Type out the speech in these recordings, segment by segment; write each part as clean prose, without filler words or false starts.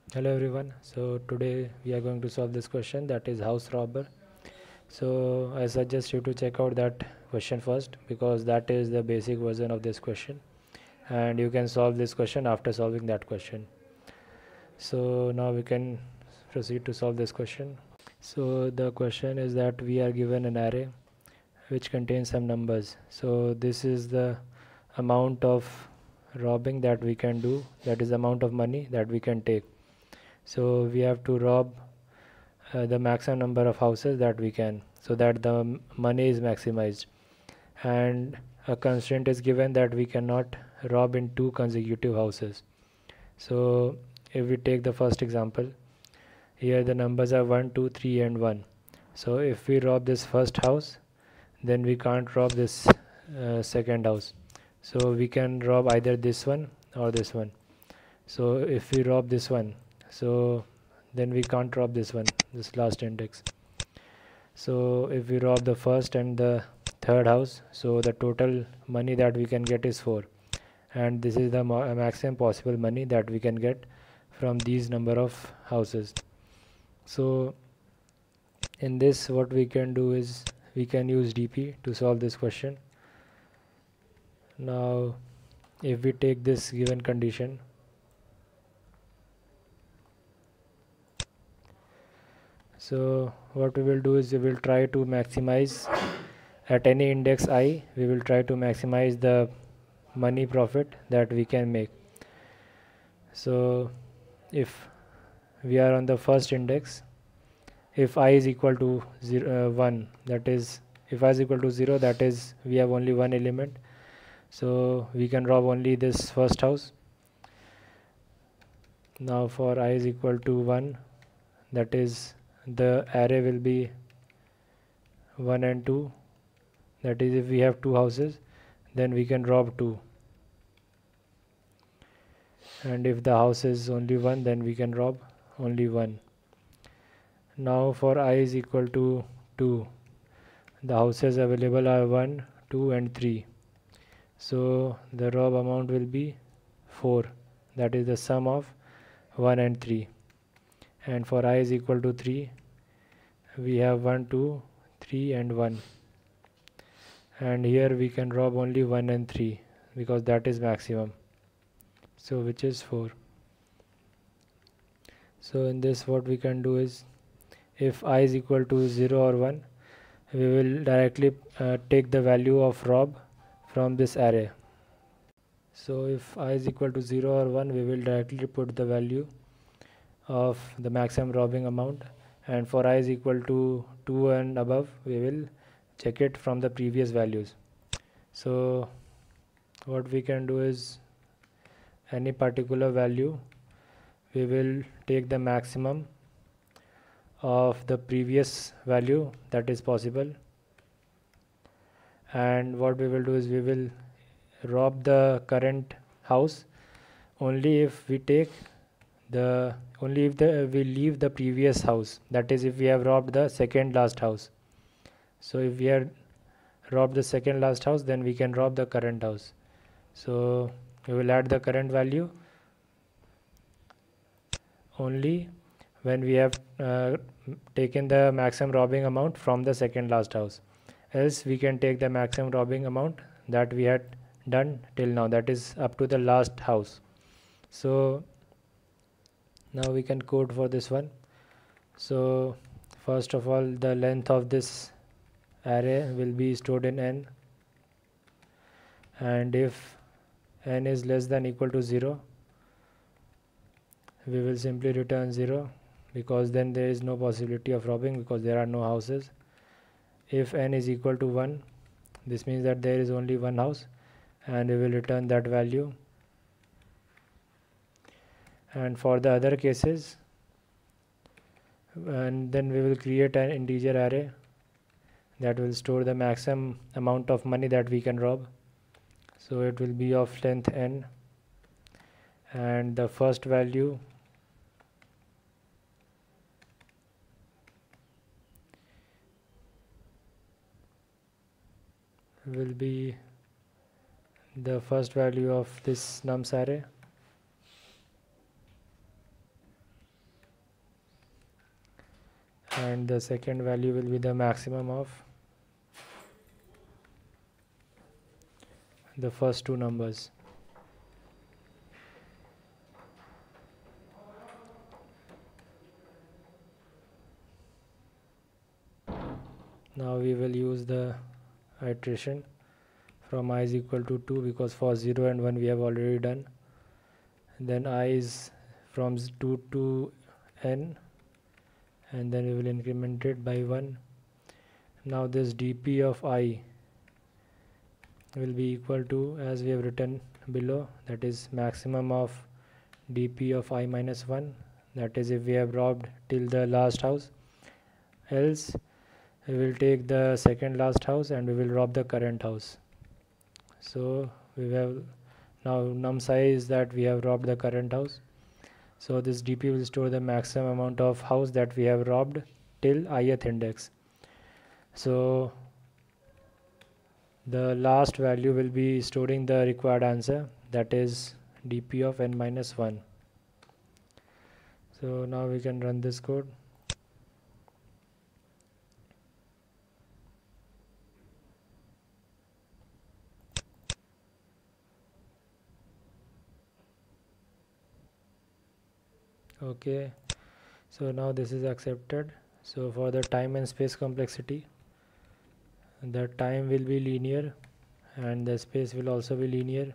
Hello everyone. So today we are going to solve this question, that is house robber. So I suggest you to check out that question first because that is the basic version of this question, and you can solve this question after solving that question. So now we can proceed to solve this question. So the question is that we are given an array which contains some numbers. So this is the amount of robbing that we can do, that is the amount of money that we can take. So we have to rob the maximum number of houses that we can, so that the money is maximized, and a constraint is given that we cannot rob in two consecutive houses. So if we take the first example, here the numbers are 1 2 3 and 1. So if we rob this first house, then we can't rob this second house. So we can rob either this one or this one. So if we rob this one, so then we can't rob this one, this last index. So if we rob the first and the third house, so the total money that we can get is 4, and this is the maximum possible money that we can get from these number of houses. So in this, what we can do is we can use DP to solve this question. Now if we take this given condition, so what we will do is we will try to maximize at any index I, we will try to maximize the money profit that we can make. So if we are on the first index, if I is equal to 1, that is, if I is equal to 0, that is we have only one element, so we can rob only this first house. Now for I is equal to 1, that is the array will be 1 and 2, that is if we have two houses, then we can rob 2, and if the house is only 1, then we can rob only 1. Now for I is equal to 2, the houses available are 1 2 and 3, so the rob amount will be 4, that is the sum of 1 and 3. And for I is equal to 3, we have 1 2 3 and 1, and here we can rob only 1 and 3 because that is maximum, so which is 4. So in this, what we can do is, if I is equal to 0 or 1, we will directly take the value of rob from this array. So if I is equal to 0 or 1, we will directly put the value of the maximum robbing amount, and for I is equal to 2 and above, we will check it from the previous values. So what we can do is, any particular value, we will take the maximum of the previous value that is possible, and what we will do is we will rob the current house only if we take the we leave the previous house, that is if we have robbed the second last house. So if we have robbed the second last house, then we can rob the current house. So we will add the current value only when we have taken the maximum robbing amount from the second last house, else we can take the maximum robbing amount that we had done till now, that is up to the last house. So now we can code for this one. So first of all, the length of this array will be stored in n, and if n is less than equal to 0, we will simply return 0, because then there is no possibility of robbing because there are no houses. If n is equal to 1, this means that there is only one house, and we will return that value. And for the other cases, and then we will create an integer array that will store the maximum amount of money that we can rob. So it will be of length n, and the first value will be the first value of this nums array, and the second value will be the maximum of the first two numbers. Now we will use the iteration from I is equal to 2, because for 0 and 1 we have already done. Then I is from 2 to n, and then we will increment it by 1. Now this dp of I will be equal to, as we have written below, that is maximum of dp of I minus 1, that is if we have robbed till the last house, else we will take the second last house and we will rob the current house. So we have now num size that we have robbed the current house, so this dp will store the maximum amount of house that we have robbed till ith index. So the last value will be storing the required answer, that is dp of n minus 1. So now we can run this code. Okay, so now this is accepted. So for the time and space complexity, the time will be linear and the space will also be linear.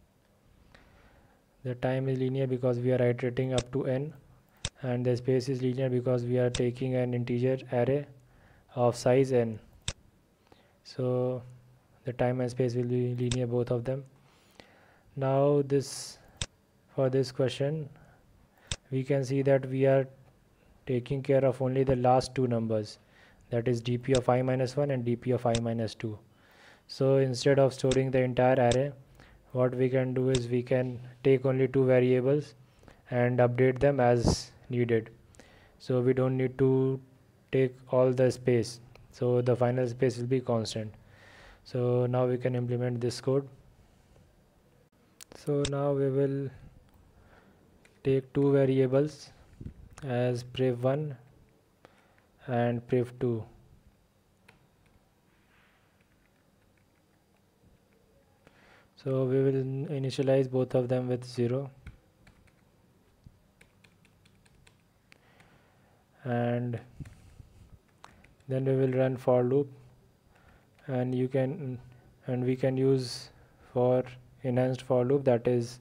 The time is linear because we are iterating up to n, and the space is linear because we are taking an integer array of size n. So the time and space will be linear, both of them. Now this, for this question, we can see that we are taking care of only the last two numbers, that is dp of I minus 1 and dp of I minus 2. So instead of storing the entire array, what we can do is we can take only two variables and update them as needed. So we don't need to take all the space, so the final space will be constant. So now we can implement this code. So now we will take two variables as prev1 and prev2. So we will initialize both of them with 0, and then we will run for loop, and we can use for enhanced for loop, that is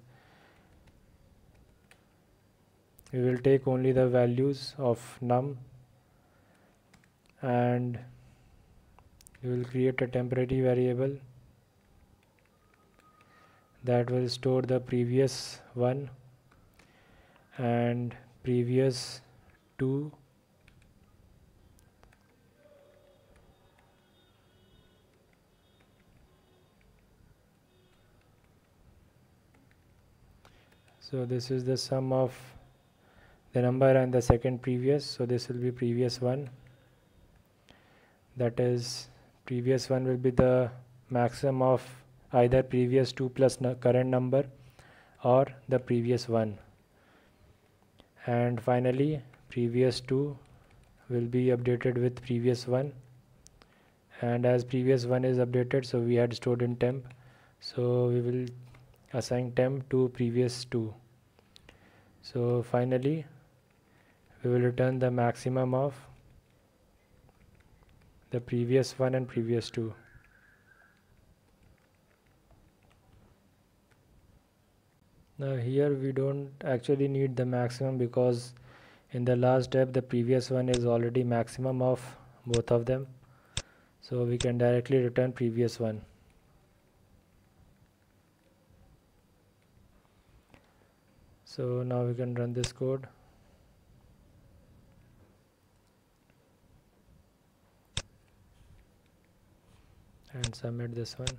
we will take only the values of num, and we will create a temporary variable that will store the previous one and previous two, so this is the sum of the number and the second previous, so this will be previous one, that is previous one will be the maximum of either previous 2 plus current number or the previous one, and finally previous 2 will be updated with previous one, and as previous one is updated, so we had stored in temp, so we will assign temp to previous 2. So finally we will return the maximum of the previous one and previous 2. Now here we don't actually need the maximum, because in the last step the previous one is already maximum of both of them, so we can directly return previous one. So now we can run this code. And submit this one.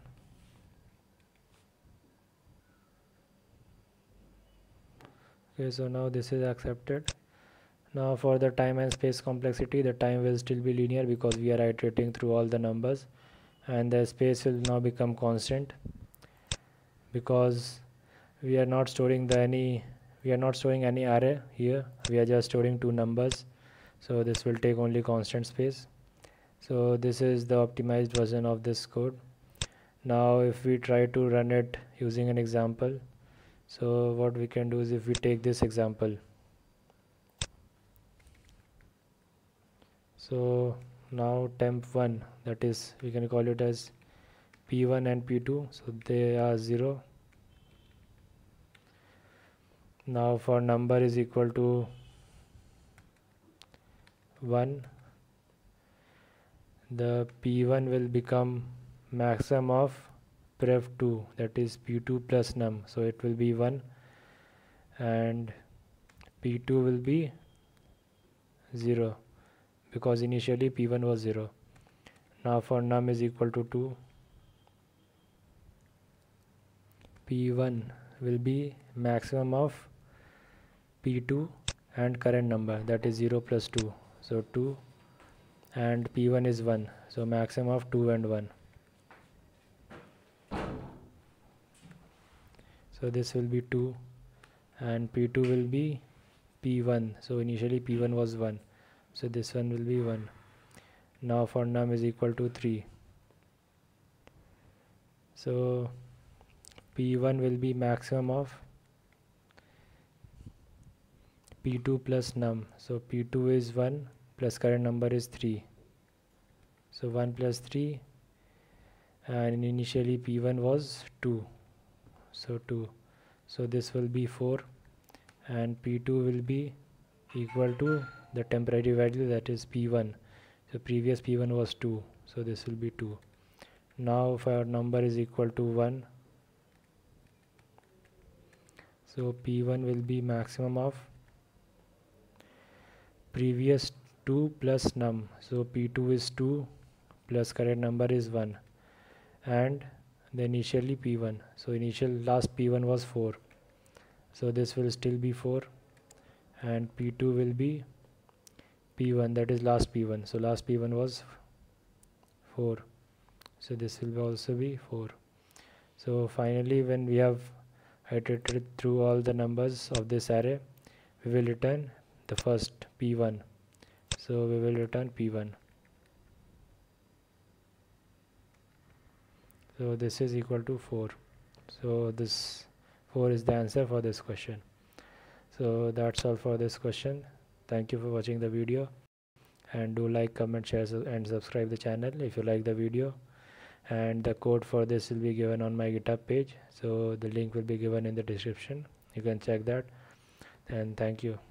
Okay, so now this is accepted. Now for the time and space complexity, the time will still be linear because we are iterating through all the numbers, and the space will now become constant because we are not storing any array here, we are just storing two numbers. so this will take only constant space. So this is the optimized version of this code. Now if we try to run it using an example, so what we can do is, if we take this example, so now temp1, that is, we can call it as p1 and p2, so they are 0. Now for number is equal to 1, the p1 will become maximum of pref2, that is p2 plus num, so it will be 1, and p2 will be 0 because initially p1 was 0. Now for num is equal to 2, p1 will be maximum of p2 and current number, that is 0 plus 2, so 2, and p1 is 1, so maximum of 2 and 1. So this will be 2, and p2 will be p1, so initially p1 was 1, so this one will be 1. Now for num is equal to 3, so p1 will be maximum of p2 plus num, so p2 is 1 plus current number is 3, so 1 plus 3, and initially p1 was 2, so 2, so this will be 4, and p2 will be equal to the temporary value, that is p1, so previous p1 was 2, so this will be 2. Now for number is equal to 1, so p1 will be maximum of previous 2 plus num, so p2 is 2 plus current number is 1, and the initially p1, so initial last p1 was 4, so this will still be 4, and p2 will be p1, that is last p1, so last p1 was 4, so this will also be 4. So finally, when we have iterated through all the numbers of this array, we will return the first p1, so we will return p1. So this is equal to 4, so this 4 is the answer for this question. So that's all for this question. Thank you for watching the video, and do like, comment, share and subscribe the channel if you like the video, and the code for this will be given on my GitHub page, so the link will be given in the description, you can check that, and thank you.